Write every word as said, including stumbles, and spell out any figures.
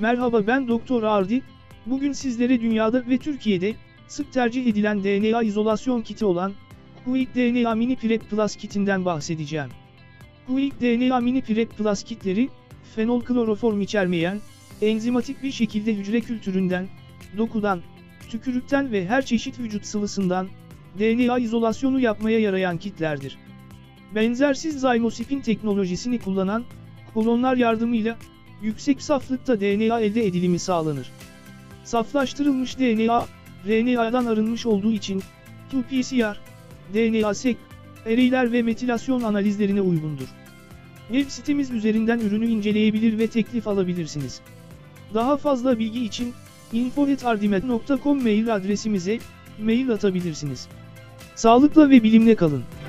Merhaba, ben Doktor Ardi. Bugün sizlere dünyada ve Türkiye'de sık tercih edilen D N A izolasyon kiti olan Quick D N A Mini Prep Plus kitinden bahsedeceğim. Quick D N A Mini Prep Plus kitleri, fenol kloroform içermeyen, enzimatik bir şekilde hücre kültüründen, dokudan, tükürükten ve her çeşit vücut sıvısından D N A izolasyonu yapmaya yarayan kitlerdir. Benzersiz Zymospin teknolojisini kullanan klonlar yardımıyla yüksek saflıkta D N A elde edilimi sağlanır. Saflaştırılmış D N A, R N A'dan arınmış olduğu için qPCR, D N A-seq, ereğler ve metilasyon analizlerine uygundur. Web sitemiz üzerinden ürünü inceleyebilir ve teklif alabilirsiniz. Daha fazla bilgi için info at ardimed nokta com mail adresimize mail atabilirsiniz. Sağlıkla ve bilimle kalın.